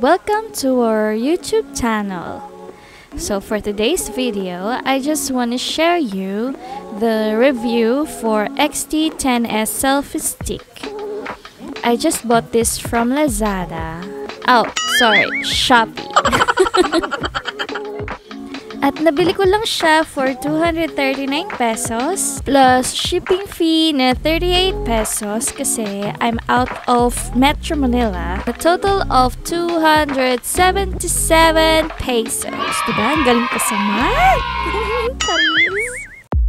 welcome to our YouTube channel. So for today's video, I just want to share you the review for XT10S Selfie Stick. I just bought this from Lazada. Oh, sorry, Shopee. At nabili ko lang siya for 239 pesos plus shipping fee na 38 pesos kasi I'm out of Metro Manila. A total of 277 pesos. Diba? Ang galing pa sa math. Charis.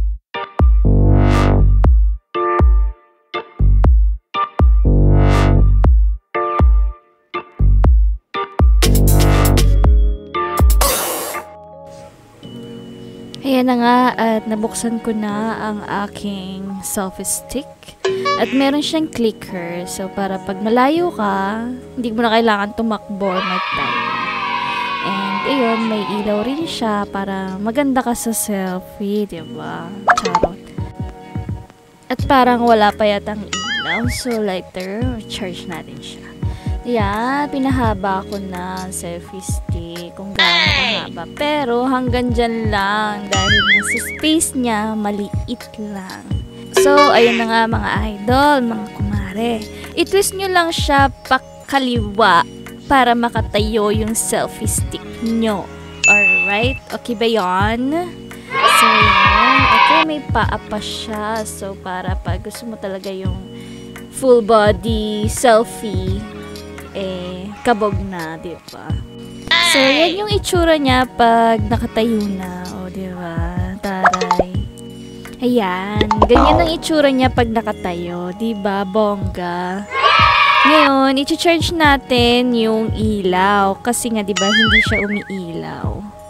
Ayan na nga at nabuksan ko na ang aking selfie stick. At meron siyang clicker. So para pag malayo ka, hindi mo na kailangan tumakbo or mag-time. And ayun, may ilaw rin siya para maganda ka sa selfie, diba? Charot. At parang wala pa yatang ilaw. So lighter, charge natin siya. Yan, pinahaba ko na selfie stick kung gaano kahaba. Pero hanggang dyan lang dahil sa space niya, maliit lang. So, ayun na nga mga idol, mga kumare. I-twist nyo lang siya pakaliwa para makatayo yung selfie stick nyo. Alright? Okay ba yun? So, yan. Okay, may paa pa siya. So, para pag gusto mo talaga yung full body selfie, kabog na, di ba? So, yan yung itsura niya pag nakatayo na. O, di ba? Taray. Ayan. Ganyan ang itsura niya pag nakatayo. Di ba? Bongga. Ngayon, i-charge natin yung ilaw. Kasi nga, di ba, hindi siya umiilaw.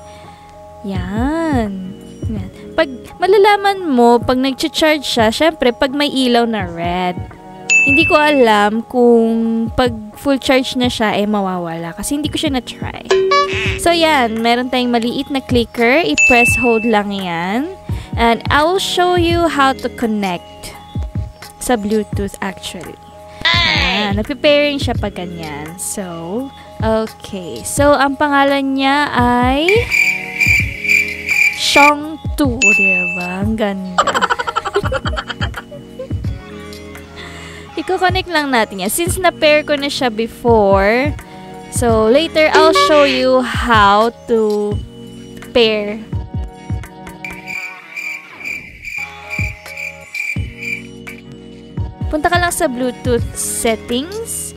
Yan. Yan. Pag malalaman mo, pag nag-charge siya, syempre, pag may ilaw na red, hindi ko alam kung pag full charge na siya, mawawala. Kasi hindi ko siya na-try. So, yan. Meron tayong maliit na clicker. I-press hold lang yan. And I will show you how to connect sa Bluetooth actually. Yan. Nagpe-pairing siya pag ganyan. So, okay. So, ang pangalan niya ay Shong 2. Diba? Ang ganda. Iko-connect lang natin yan. Since na-pair ko na siya before, so later I'll show you how to pair. Punta ka lang sa Bluetooth settings.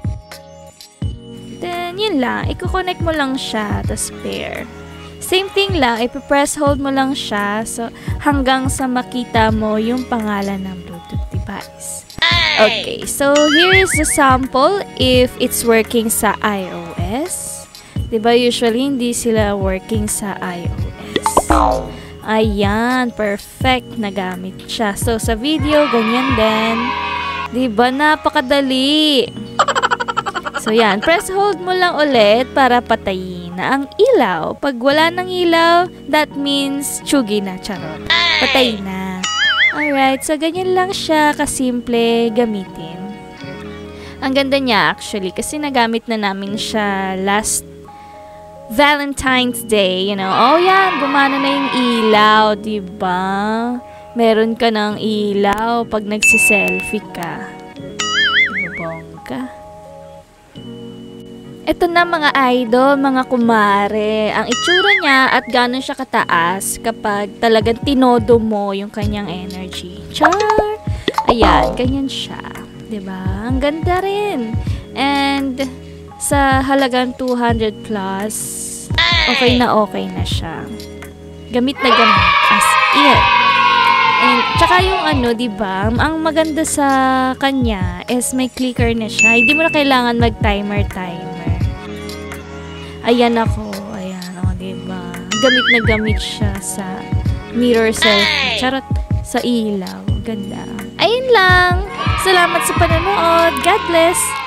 Then, yun lang. Iko-connect mo lang siya, tapos pair. Same thing lang. Ipi-press hold mo lang siya so, hanggang sa makita mo yung pangalan ng Bluetooth device. Okay, so here is the sample if it's working sa iOS. Diba usually hindi sila working sa iOS. Ayan, perfect nagamit siya. So sa video, ganyan din. Diba napakadali? So yan, press hold mo lang ulit para patayin na ang ilaw. Pag wala ng ilaw, that means tsugi na, charot. Patay na. Alright, so ganyan lang siya kasimple gamitin. Ang ganda niya actually kasi nagamit na namin siya last Valentine's Day, you know. Oh yan, gumana na yung ilaw, diba? Meron ka ng ilaw pag nagsiselfie ka. Bongga. Ito na mga idol, mga kumare, ang itsura niya at gano'n siya kataas kapag talagang tinodo mo yung kanyang energy. Char! Ayan, ganyan siya. Diba? Ang ganda rin. And sa halagang 200 plus, okay na siya. Gamit na gamit as in. And tsaka yung ano, diba? Ang maganda sa kanya is may clicker na siya. Hindi mo na kailangan mag-timer. Ayan ako. Ayan, diba? Gamit na gamit siya sa mirror selfie. Charot, sa ilaw. Ganda. Ayun lang. Salamat sa panonood. God bless.